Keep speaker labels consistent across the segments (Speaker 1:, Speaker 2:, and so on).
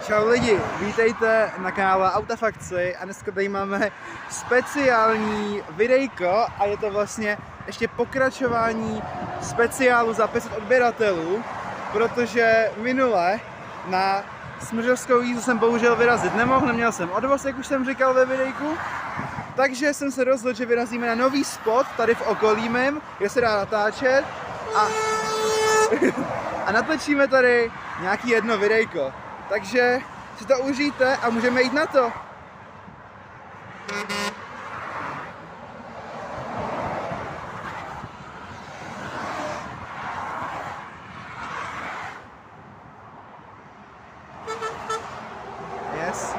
Speaker 1: Čau lidi, vítejte na kanále Autafakci a dneska tady máme speciální videjko a je to vlastně ještě pokračování speciálu za 500 odběratelů, protože minule na Smržovskou jízdu jsem bohužel vyrazit nemohl, neměl jsem odvoz, jak už jsem říkal ve videjku, takže jsem se rozhodl, že vyrazíme na nový spot tady v okolí mým, kde se dá natáčet a natočíme tady nějaký jedno videjko. Takže si to užijte a můžeme jít na to. Yes.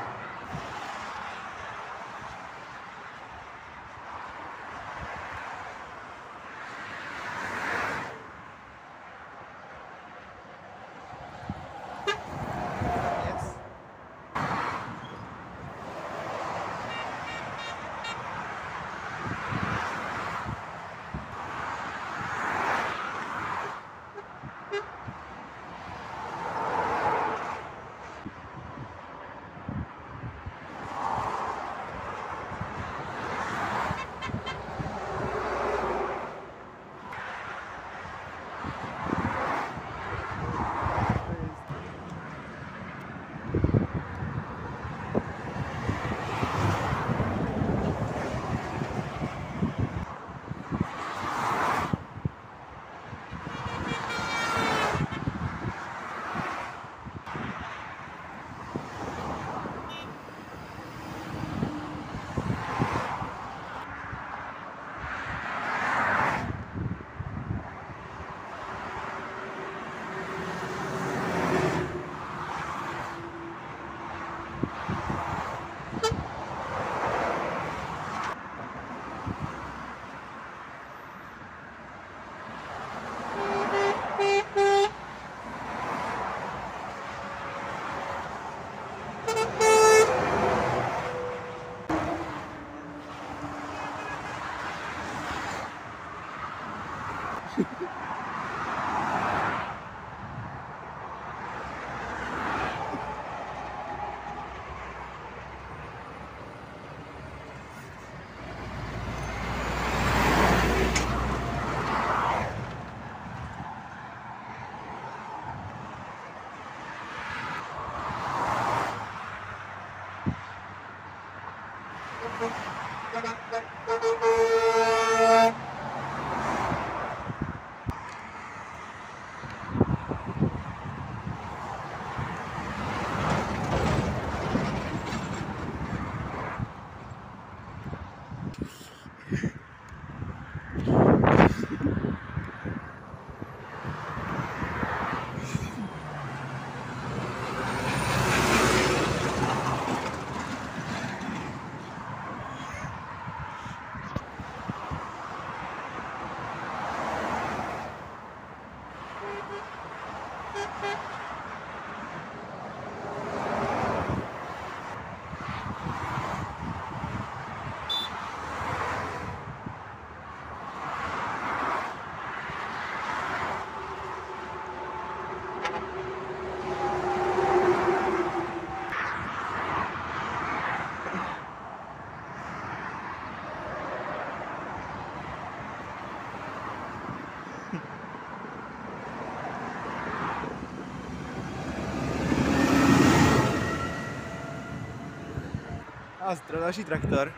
Speaker 1: A další traktor.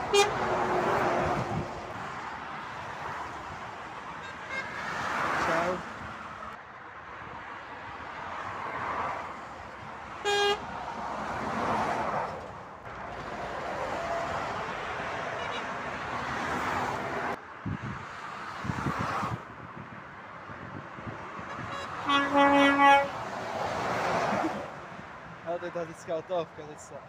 Speaker 1: Čau. Ale to je ta vždycká otovka, teď se.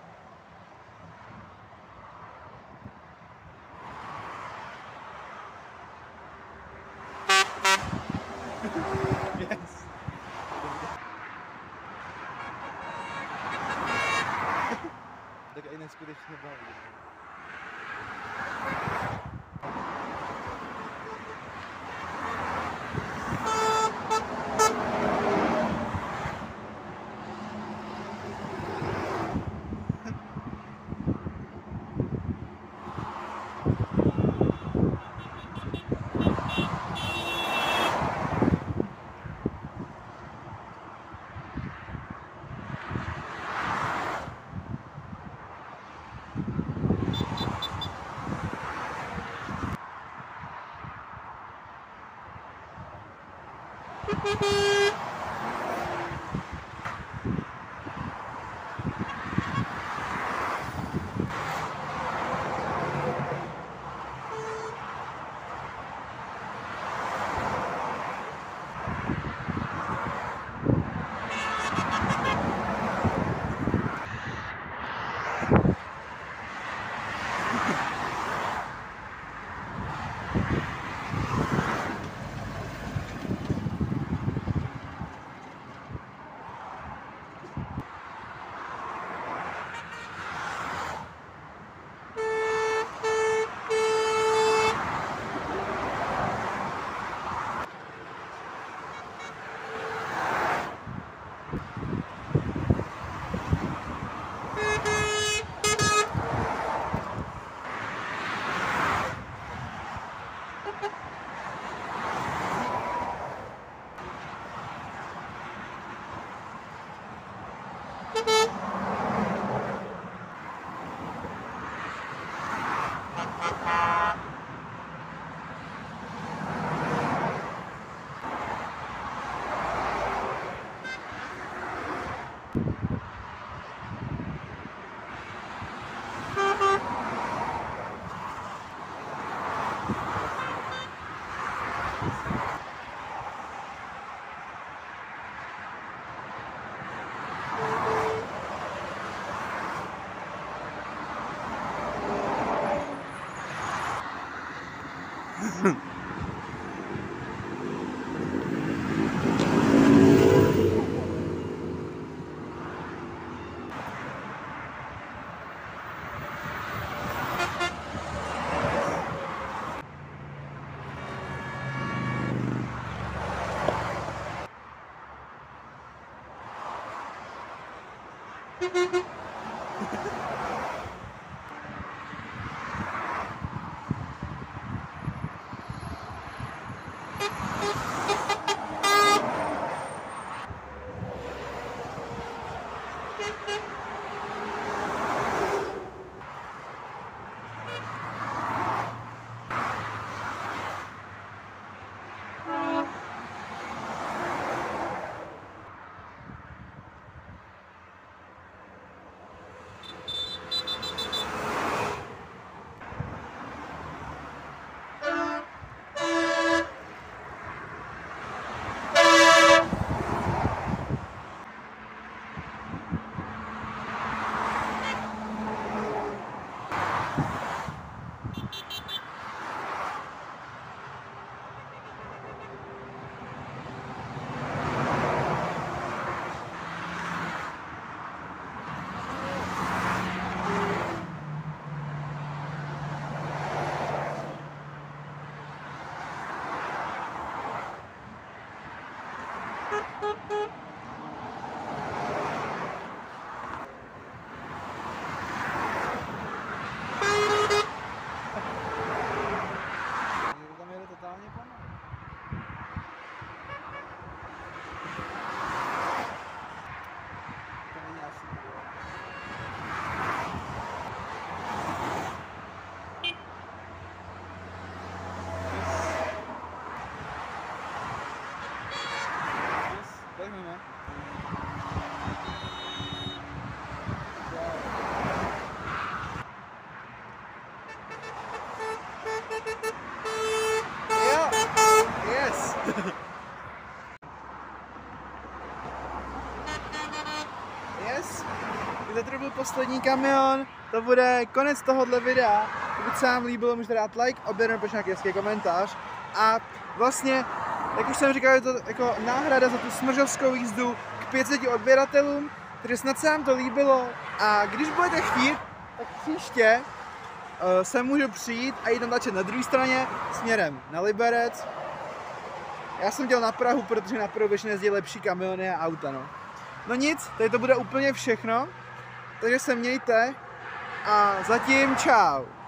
Speaker 1: Yes. Tak i neskutečně baví. dnes. Kdyby to byl poslední kamion, to bude konec tohohle videa. Pokud se vám líbilo, můžete dát like, odběr nebo nějaký hezký komentář. A vlastně, jak už jsem říkal, je to jako náhrada za tu smržovskou jízdu k 500 odběratelům, takže snad se vám to líbilo. A když budete chtít, tak příště se můžu přijít a jít natáčet na druhé straně směrem na Liberec. Já jsem dělal na Prahu, protože na Prahu většině jezdí lepší kamiony a auta, no. No nic, tady to bude úplně všechno, takže se mějte a zatím čau.